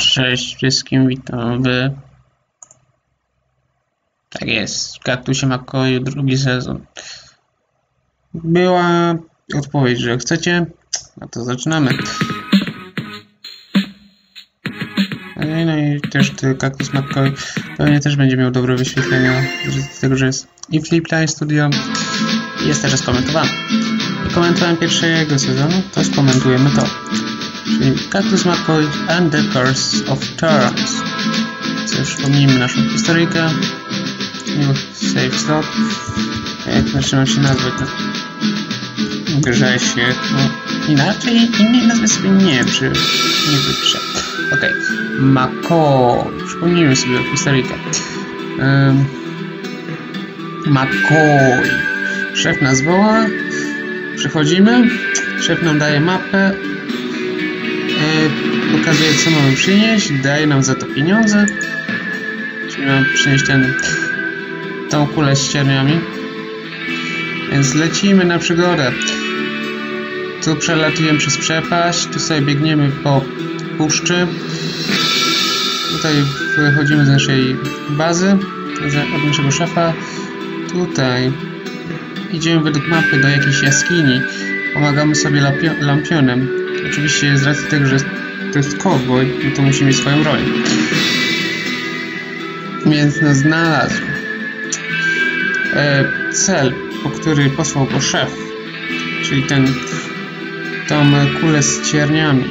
Cześć wszystkim, witam w... Tak jest, w Kaktusie McCoyu drugi sezon. Była odpowiedź, że chcecie, no to zaczynamy. No i też Kaktus McCoy pewnie też będzie miał dobre wyświetlenia z tego, że jest i Flipline Studio i jest też skomentowany. I komentowałem pierwszego sezonu, to skomentujemy to. Czyli Kaktus McCoy and the Curse of Thorns. Co już wspomnijmy naszą historyjkę. New save slot. Jak zaczynam się nazwać na Grzesiek. No, inaczej innej nazwy sobie nie wypiszę. Okej. McCoy. Przypomnijmy sobie historyjkę. McCoy. Szef nas woła. Przechodzimy. Szef nam daje mapę. Pokazuje, co mamy przynieść, daje nam za to pieniądze, czyli mamy przynieść tą kulę z cierniami, więc lecimy na przygodę. Tu przelatujemy przez przepaść, tu sobie biegniemy po puszczy, tutaj wychodzimy z naszej bazy, od naszego szefa, tutaj idziemy według mapy do jakiejś jaskini, pomagamy sobie lampionem. Oczywiście z racji tego, że to jest cowboy, no to musi mieć swoją rolę. Więc nas znalazł. Cel, po który posłał go szef, czyli tą kulę z cierniami.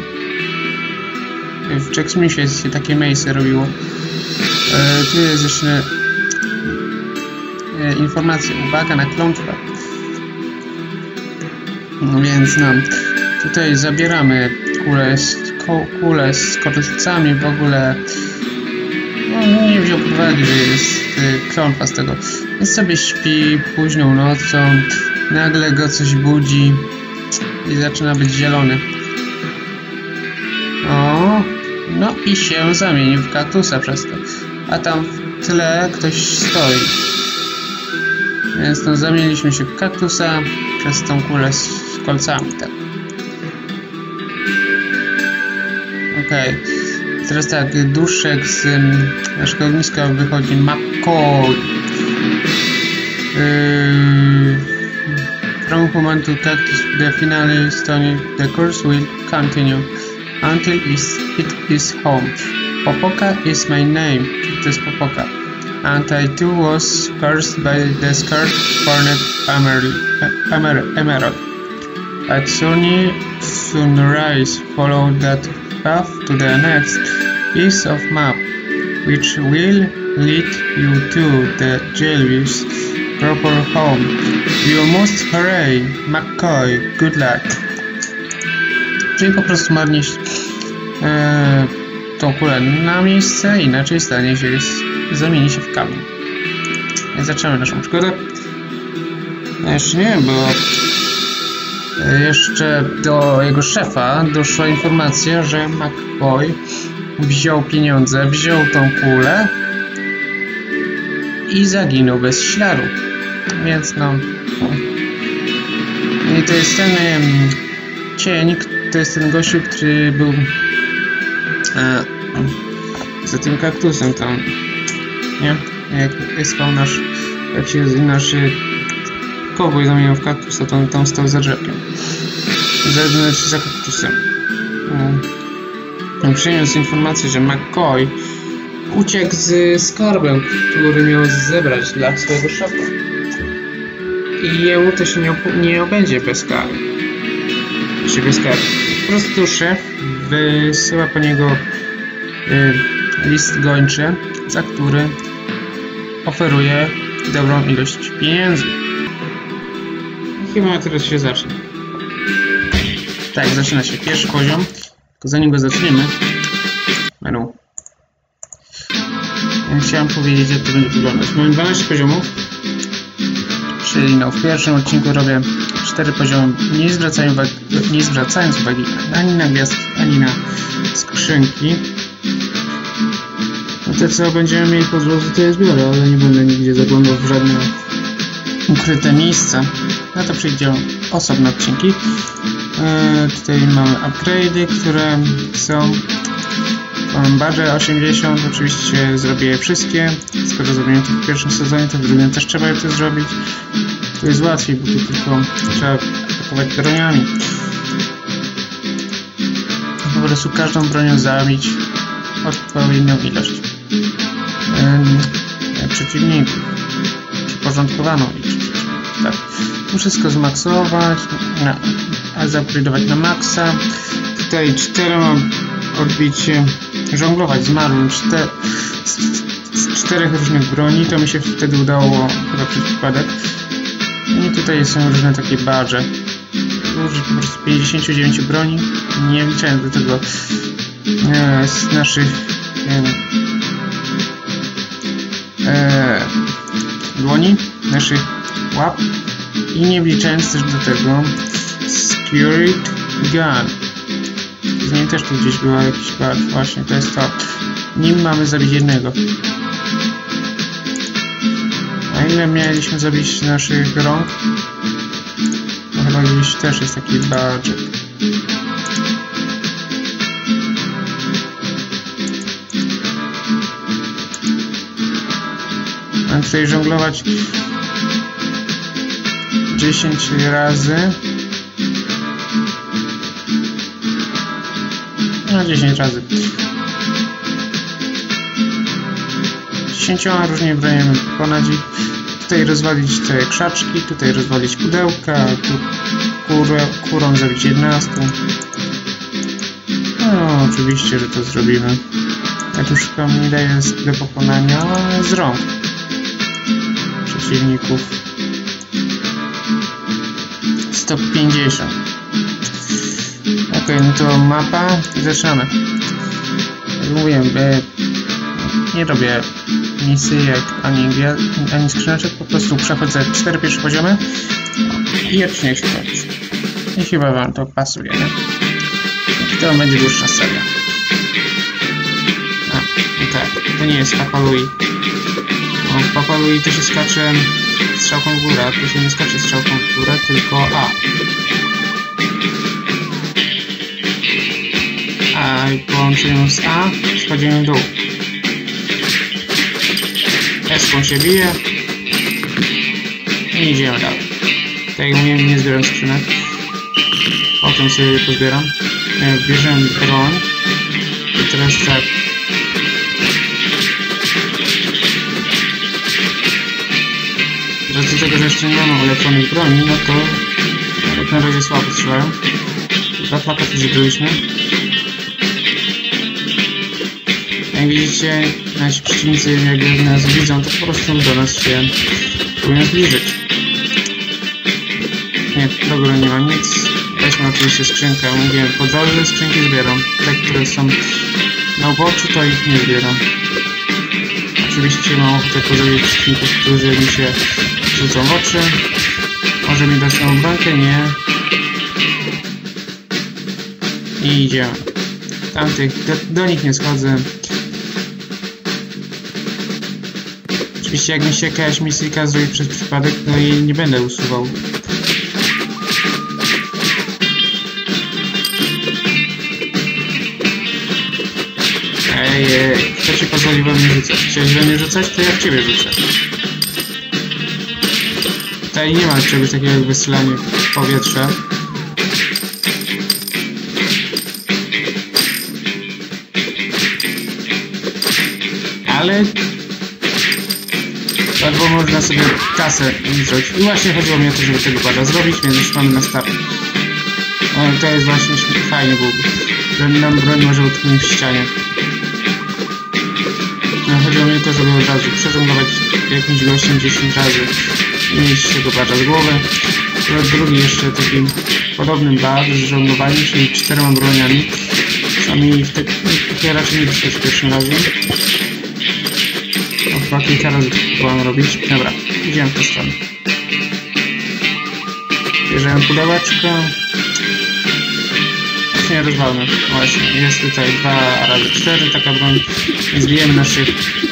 W Jacksmithie się takie miejsce robiło. Tu jest jeszcze informacja, uwaga na klątwę. No więc tutaj zabieramy kulę z korzycami, w ogóle no, nie wziął pod uwagę, że jest klątwa z tego. Więc sobie śpi późną nocą, nagle go coś budzi i zaczyna być zielony. O, no i się zamienił w kaktusa przez to. A tam w tle ktoś stoi. Więc no, zamieniliśmy się w kaktusa przez tą kulę z kolcami. Tak. Okej. Teraz tak, duszek z naszego ogniska wychodzi McCoy. From moment to cactus, the finale stone, the course will continue until it is home. Popoka is my name. To jest Popoka. And I too was cursed by the scarred hornet emerald. At sunrise, follow that path to the next piece of map, which will lead you to the Jelly's proper home. You must hurry, McCoy. Good luck. Czyli po prostu marnić tą kulę na miejsce, inaczej zamieni się w kamień. I zaczynamy naszą przygodę. No jeszcze nie, bo jeszcze do jego szefa doszła informacja, że McCoy wziął pieniądze, wziął tą kulę i zaginął bez śladu. Więc no... I to jest ten cień, to jest ten gościu, który był za tym kaktusem tam, nie? Jak spał jak się nasz cowboy zamienił w kaktusa, to on tam stał za drzewkiem. Za kaktusem. Przyniósł informację, że McCoy uciekł z skarbem, który miał zebrać dla swojego szefa. I jemu to się nie obędzie bez kary. Czy bez kary. Po prostu szef wysyła po niego list gończy, za który oferuje dobrą ilość pieniędzy. I chyba teraz się zacznie. Tak, zaczyna się pierwszy poziom. Tylko zanim go zaczniemy, menu. Chciałem powiedzieć, jak to będzie wyglądać. Mamy 12 poziomów. Czyli no, w pierwszym odcinku robię 4 poziomy, nie zwracając uwagi ani na gwiazdki, ani na skrzynki. No te, co będziemy mieli po drodze, to je zbiorę, ale nie będę nigdzie zaglądał w żadne ukryte miejsca. Na to przyjdzie osobne odcinki. Tutaj mamy upgrade'y, które są Mam badże 80, oczywiście zrobię je wszystkie. Skoro zrobiłem to w pierwszym sezonie, to w drugim też trzeba to zrobić. Tu jest łatwiej, bo tu tylko trzeba atakować broniami. Po prostu każdą bronią zabić odpowiednią ilość przeciwników. Przyporządkowaną ilość przeciwników. Tak. Tu wszystko zmaksować, zaupgrade'ować na maksa. Tutaj 4 mam odbicie, żonglować zmarłym z 4 różnych broni. To mi się wtedy udało chyba przez przypadek. I tutaj są różne takie badże. Użyć po prostu 59 broni, nie wliczając do tego z naszych dłoni, naszych łap i nie wliczając też do tego Secured Gun. Z nim też tu gdzieś była jakiś bad, właśnie to jest to. Nim mamy zabić jednego. A ile mieliśmy zabić naszych rąk? No chyba gdzieś też jest taki badge. Mam tutaj żonglować 10 razy. No 10 razy. 10 różnymi broniami pokonać ich. Tutaj rozwalić te krzaczki, tutaj rozwalić pudełka, tu kurą zabić 11. No oczywiście, że to zrobimy. Ja tu szukam, ile jest do pokonania z rąk przeciwników. 150. Ok, no to mapa i zaczynamy. Jak mówiłem, nie robię misji jak ani skrzyneczek, po prostu przechodzę 4 pierwsze poziomy i odcinek się kończy. I chyba wam to pasuje, nie? I to będzie dłuższa seria. No tak, to nie jest Papa Louie. No, w Papa Louie to się skacze strzałką w górę, a tu się nie skacze strzałką w górę, tylko A. A po połączeniu z A schodzimy w dół. S-ką się bije i idziemy dalej. Tak jak mówiłem, nie zbieram skrzynek. Potem sobie je pozbieram. Bierzemy broń. I teraz tak. Z tego, że jeszcze nie mamy ulepszonych broni, no to jak na razie słabo strzelają. 2 plakaty zdobyliśmy. Jak widzicie, nasi przeciwnicy, jak nas widzą, to po prostu do nas się próbują zbliżyć. Nie, w ogóle nie ma nic. Weźmy oczywiście skrzynkę. Mówiłem, po drodze skrzynki zbieram. Te, które są na uboczu, to ich nie zbieram. Oczywiście mam ochotę podzielić przeciwników, którzy mi się rzucą w oczy. Może mi dać nową bramkę? Nie. I idziemy. Tamtych, do nich nie schodzę. Oczywiście jak mi się jakaś misyjka zrobi przez przypadek, to jej nie będę usuwał. Ej, kto ci pozwoli we mnie rzucać? Chciałeś we mnie rzucać? To ja w ciebie rzucę. Tutaj nie ma czegoś takiego jak wystrzelanie w powietrze. Ale albo można sobie kasę wziąć. I właśnie chodziło mi o to, żeby tego bada zrobić, więc już mamy na start. O, to jest właśnie fajnie byłoby, że nam broń może utknąć w ścianie. No, chodziło mi o to, żeby od razu przeżonglować jakimś gościem 10 razy i mieć tego bada z głowy. Drugi jeszcze takim podobnym bad z żonglowaniem, czyli 4 broniami. Sami takie raczej nie dostać pierwszym razem. No, chyba kilka razy próbowałem robić. Dobra, idziemy w tę stronę. Bierzemy pudełeczko. Nie rozwalmy. Właśnie, jest tutaj 2 razy 4 taka broń. I zbijemy naszych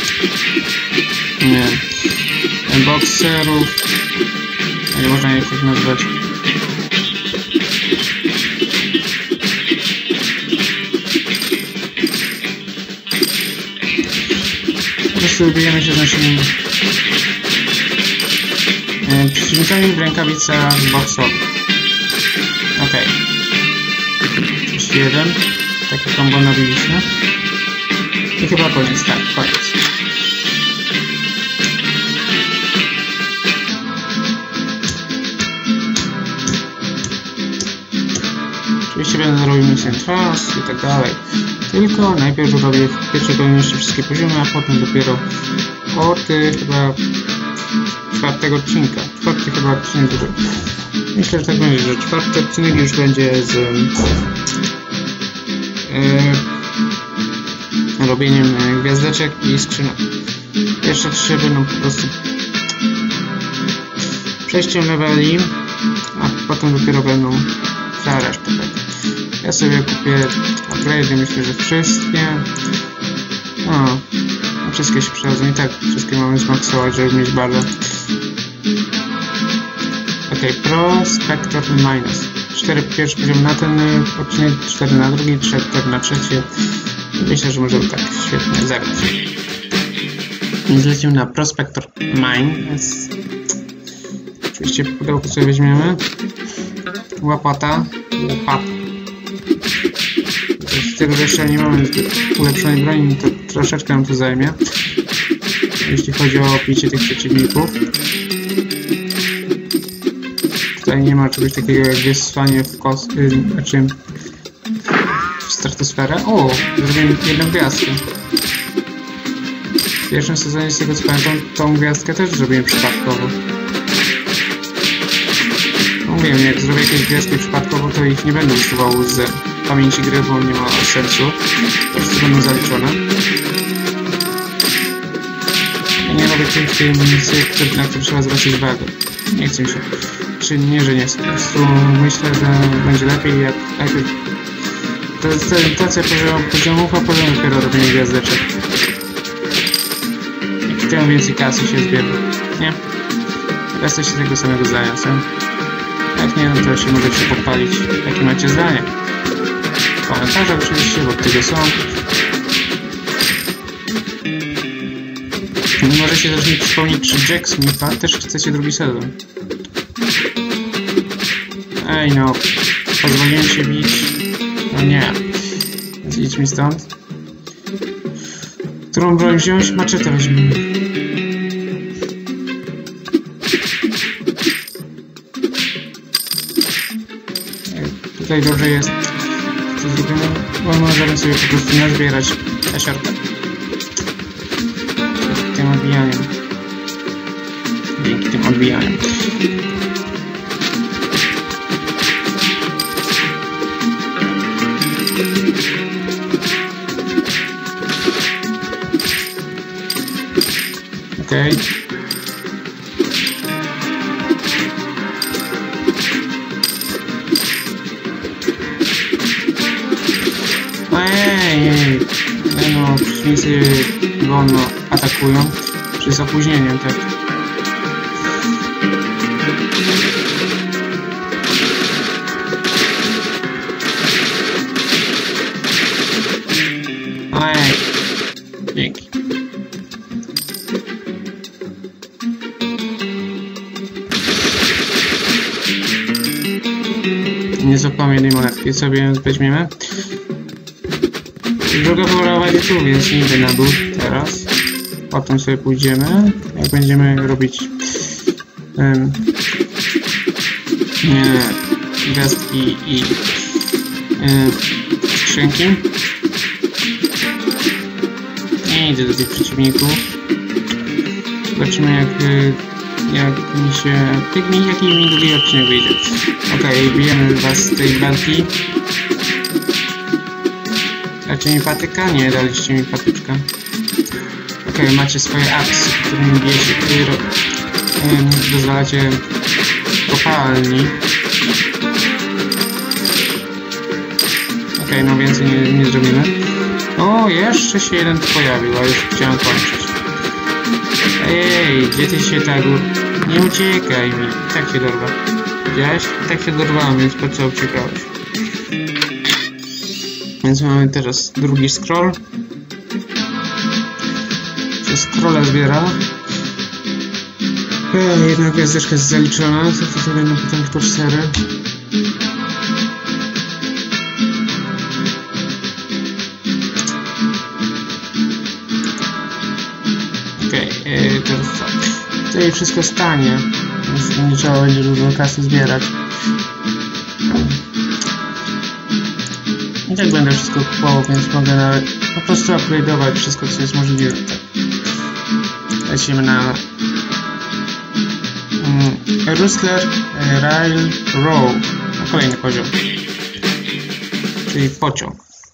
bokserów. Nie można je tak nazwać. prostu bijemy się z naszymi przeciwnikami w rękawicach boksowych. Okej. 31. Takie kombo nabiliśmy. I chyba koniec, tak, koniec. Oczywiście będę robił misję Trust i tak dalej. Tylko najpierw robię w pierwszej kolejności wszystkie poziomy, a potem dopiero od chyba 4. odcinka. 4. chyba odcinek. Myślę, że tak będzie, że 4. odcinek już będzie z robieniem gwiazdeczek i skrzynek. Pierwsze 3 będą po prostu przejściem leveli, a potem dopiero będą cała reszta. Tak. Ja sobie kupię upgrade, myślę, że wszystkie. No, wszystkie się przydadzą i tak wszystkie mamy zmaksować, żeby mieć bardzo. Ok, Pro, Spectrum i Minus. 4 pierwszy poziom na ten odcinek, 4 na drugi, 4 na trzeci. Myślę, że możemy tak świetnie zagrać. Więc lecimy na Prospector Mine. Więc oczywiście pudełko sobie weźmiemy. Łopata. Z tego, że jeszcze nie mamy ulepszonej broni, to troszeczkę nam to zajmie. Jeśli chodzi o picie tych przeciwników. Tutaj nie ma czegoś takiego jak wysłanie w znaczy w stratosferę. O! Zrobiłem jedną gwiazdkę. W pierwszym sezonie, z tego co pamiętam, tą gwiazdkę też zrobiłem przypadkowo. Mówiłem, jak zrobię jakieś gwiazdki przypadkowo, to ich nie będę usuwał z pamięci gry, bo nie ma sensu. Po prostu będą zaliczone. Ja nie robię tych misji, na które trzeba zwrócić uwagę. Nie chcę mi się. Czy nie, że nie chcę. Po prostu myślę, że będzie lepiej, jak najpierw. To jest orientacja poziomów, a potem dopiero robienie gwiazdeczek. I tym więcej kasy się zbiera. Nie? Reszta się tego samego zdania, co? Jak nie, no to się możecie pochwalić, jakie macie zdanie. W komentarzach oczywiście, bo tego są. Nie możecie też mi przypomnieć, czy Jack Smitha też chcecie drugi sezon. Ej no, pozwoliłem się bić. No nie. Więc idź mi stąd. Którą broń wziąć? Maczetę weźmiemy. Tutaj dobrze jest, co zrobimy, bo możemy sobie po prostu nazbierać tasiorkę. Tym odbijaniem. Dzięki tym odbijaniem. Okej. Ej, no, przeciwnicy wolno atakują, czy z opóźnieniem, tak. Ej, dzięki. Nie złapamy jednej monetki, sobie weźmiemy. Droga prowadzi tu, więc nie idę na dół teraz. Potem sobie pójdziemy, jak będziemy robić gwiazdki i skrzynki. Nie idę do tych przeciwników. Zobaczymy jak mi się... jaki mi drugi odcinek wyjdzie. Okej, bijemy was z tej walki. Dacie mi patyka? Nie, daliście mi patyczka. Okej, macie swoje apsy, którymi bijecie, które dozwalacie kopalni. Okej, no więcej nie zrobimy. O, jeszcze się jeden pojawił, a już chciałem kończyć. Ej, gdzie ty się tak... Nie uciekaj mi, tak się dorwa. Widziałeś? Tak się dorwałem, więc po co uciekałeś? Więc mamy teraz drugi scroll. Przez Króla zbiera. Jedna gwiazdeczka jest zaliczona. Co to będą potem po 4. Okej, teraz co? Tutaj wszystko stanie, więc nie trzeba będzie dużo kasy zbierać. I tak będę wszystko kupował, więc mogę nawet po prostu upgrade'ować wszystko, co jest możliwe. Lecimy na Rustler Railroad, na kolejny poziom, czyli pociąg.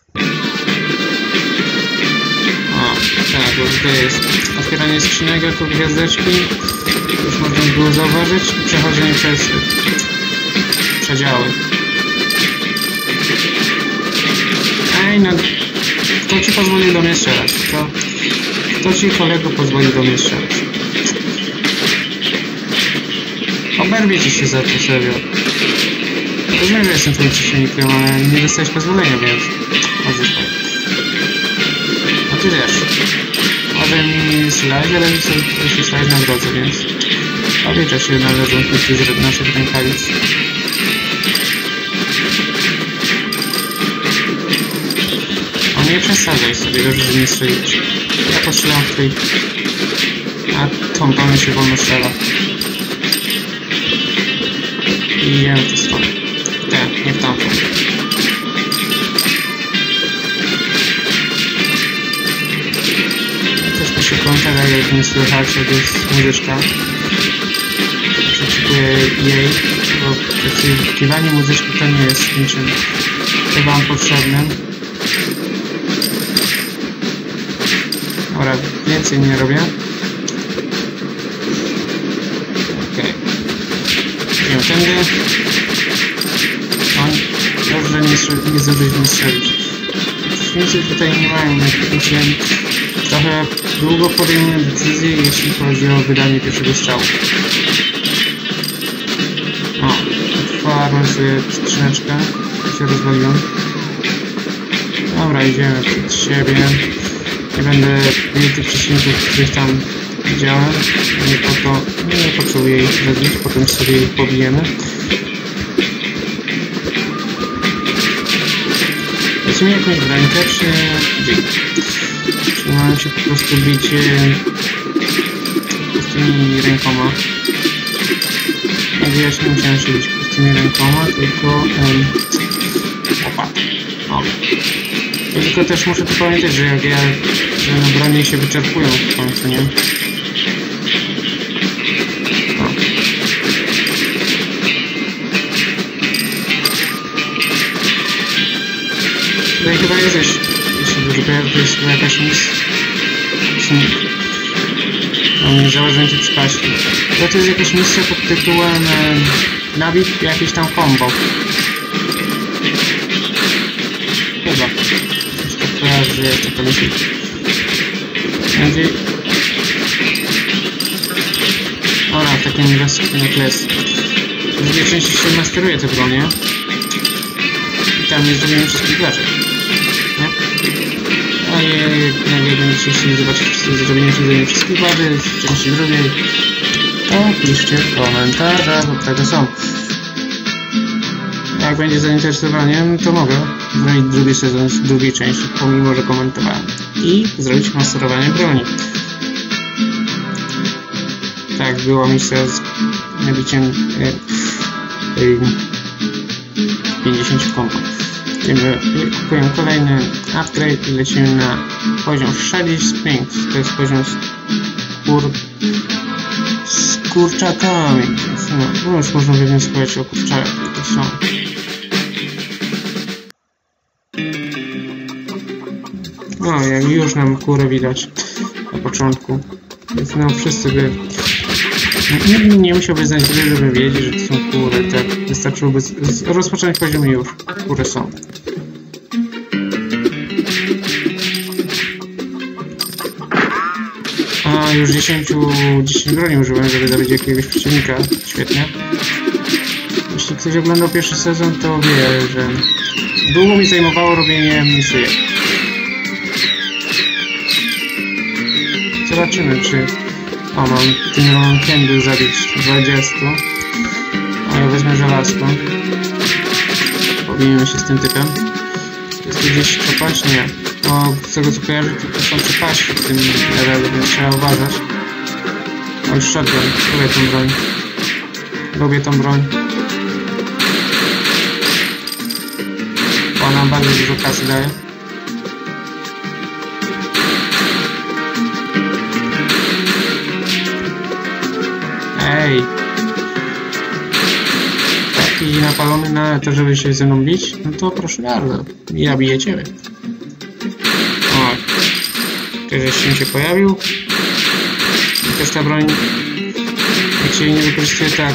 O, tak, bo tutaj jest otwieranie skrzynek jako gwiazdeczki, już można było zauważyć, i przechodzenie przez przedziały. Ej, no, kto ci pozwolił do mnie strzelać? Kto ci, kolego, pozwolił do mnie strzelać? Oberwiecie się za to, serio. Rozumiem, że jestem twoim przeciwnikiem, ale nie dostałeś pozwolenia, więc możesz tak. A ty też. Może mi strzelać, ale sobie strzelać na drodze, więc odlicza się należą punkty z naszych rękawic. Nie przesadzaj sobie, dobrze, że nie strzeliłeś. Ja postrzelam w tej... A tą panu się wolno strzela. I idziemy w tę stronę. Nie w tamtą. Troszkę się kończę, jak nie słychać, jak jest muzyczka. Przeczuję jej, bo przeczuwanie muzyczki to nie jest niczym chyba potrzebnym. Dobra, więcej nie robię. Okej. Idziemy tędy. Dobrze, nie zdążyliśmy strzelić. Przeciwnicy tutaj nie mają jakiegoś... Trochę długo podejmuję decyzję, jeśli chodzi o wydanie pierwszego strzału. O, otwarłem sobie skrzyneczkę. Się rozwaliłem. Dobra, idziemy przed siebie. Nie będę bił tych przeciwników, których tam widziałem. Nie potrzebuję ich zabić, potem sobie ich pobijemy. Lecimy jakąś rękę, czy mam się po prostu bić z tymi rękoma. Jak widać, nie musiałem się bić z tymi rękoma, tylko opa. O. Tylko też muszę tu pamiętać, że jak że na bronie się wyczerpują w końcu, nie? O. Tutaj chyba jest jeśli wygląda, to jest chyba jakaś misja. No, nie założę ci przypaści. To jest jakaś misja pod tytułem nabij jakieś tam combo. Chyba. Że jest taka myśl. Ora, w takim kles. W drugiej części się masteruje te bronie. I tam nie zrobimy wszystkich graczy. Nie? A jak będziecie chcieli zobaczyć zrobienie wszystkich wady w części drugiej, to piszcie w komentarzach, bo tego są. Jak będzie zainteresowanie, to mogę zrobić drugi sezon z drugiej części, pomimo że komentowałem. I zrobić masterowanie broni. Tak, była misja z nabiciem 50 kombo. Kupuję kolejny upgrade i lecimy na poziom Shady Springs. To jest poziom z kurczakami. No już można wywnioskować o kurczakach, jakie są. No, jak już nam kurę widać na początku. Więc no, wszyscy by... Nikt nie musiałby znać gry, żeby wiedzieć, że to są kury. Tak, wystarczyłoby rozpocząć poziom i już kury są. A już 10 broni użyłem, żeby zabić jakiegoś przeciwnika. Świetnie. Jeśli ktoś oglądał pierwszy sezon, to wie, że długo mi zajmowało robienie misji. Zobaczymy, czy... O, mam tym rolonkiem by zabić 20. O, ja wezmę żelazko. Pobijmy się z tym typem. Jest tu gdzieś przepaść? Nie. O, z tego co kojarzę, to są przepaści w tym levelu, więc trzeba uważać. O, już shotgun. Lubię tą broń. Lubię tą broń. Ona bardzo dużo kasy daje. Ej! Taki napalony na to, żeby się ze mną bić? No to proszę bardzo. Ja biję ciebie. O! Ktoś się pojawił. I też ta broń... Jak się jej nie wykorzystuje tak...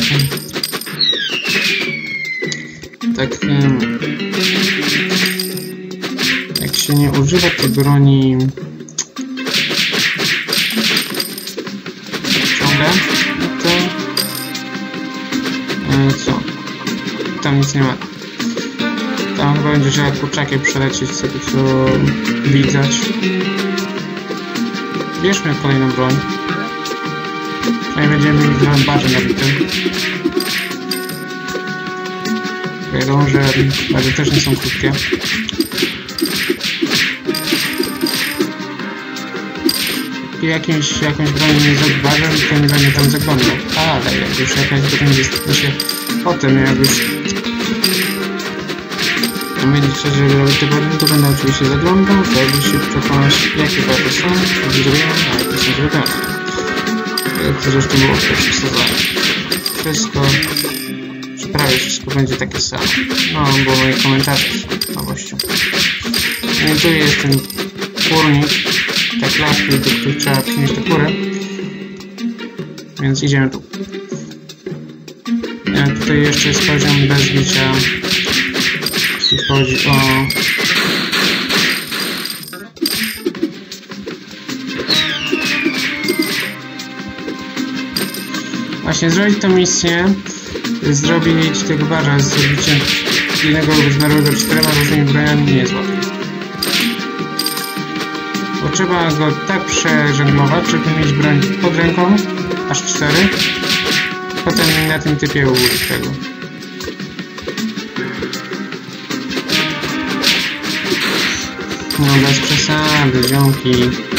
jak się nie używa tej broni ciągle, no to co? Tam nic nie ma. Tam chyba będzie trzeba kurczakiem przelecieć sobie, co widać. Bierzmy kolejną broń. Przynajmniej będziemy mieli trochę barze nabitym. Wiadomo, że barze też nie są krótkie. I jakąś bronią nie zauważam, to nie będę tam zaglądał. Ale jak już jakaś broń jest, to się potem jak już mieli coś, żeby robić te broni, to będę oczywiście zaglądał, to jakby się przekonać, jakie barwy są, jakie zrobione, a jakie są zrobione. To zresztą było w pierwszym sezonie. Wszystko, czy prawie wszystko będzie takie samo. No, bo moje komentarze są nowością. No i tu jest ten kurnik, te klatki, do których trzeba przynieść te kury. Więc idziemy tu. Tutaj jeszcze jest poziom bez bicia, jeśli chodzi o... Właśnie zrobić tą misję, zrobić tego barza z zabiciem jednego zmarłego 4 różnymi broniami nie jest łatwe. Bo trzeba go tak przeżeglować, żeby mieć broń pod ręką, aż 4. Potem na tym typie użyć tego. No bez przesady, ziomki.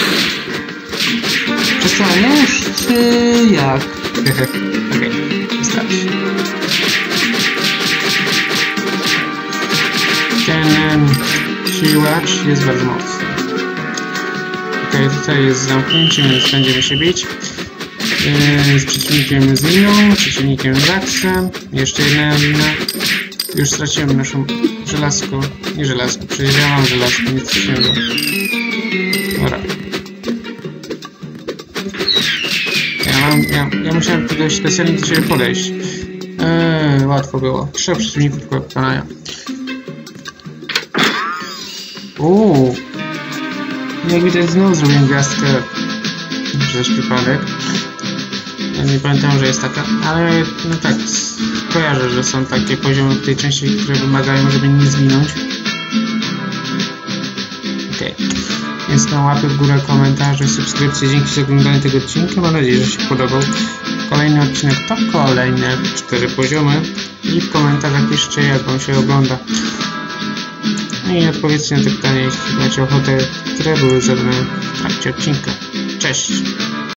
Przestaniesz czy jak? Okej, wystarczy. Ten siłacz jest bardzo mocny. Okej, tutaj jest zamknięcie, więc będziemy się bić. Z przeciwnikiem z liną, przeciwnikiem z Raxem. Jeszcze jedna lina. Już straciłem naszą żelazko. Nie żelazko, przecież ja mam żelazko, nic strasznego. Dobra. Ja musiałem tutaj specjalnie do ciebie podejść. Łatwo było. 3 przeciwników tylko pokonają. Jak widać znowu zrobiłem gwiazdkę przez przypadek. Ja nie pamiętam, że jest taka, ale no tak, kojarzę, że są takie poziomy w tej części, które wymagają, żeby nie zginąć. Okej. Więc na łapy w górę, komentarze, subskrypcje. Dzięki za oglądanie tego odcinka. Mam nadzieję, że się podobał. Kolejny odcinek to kolejne 4 poziomy. I w komentarzach piszcie, jak wam się ogląda. No i odpowiedzcie na te pytania, jeśli macie ochotę, które były zadane w trakcie odcinka. Cześć!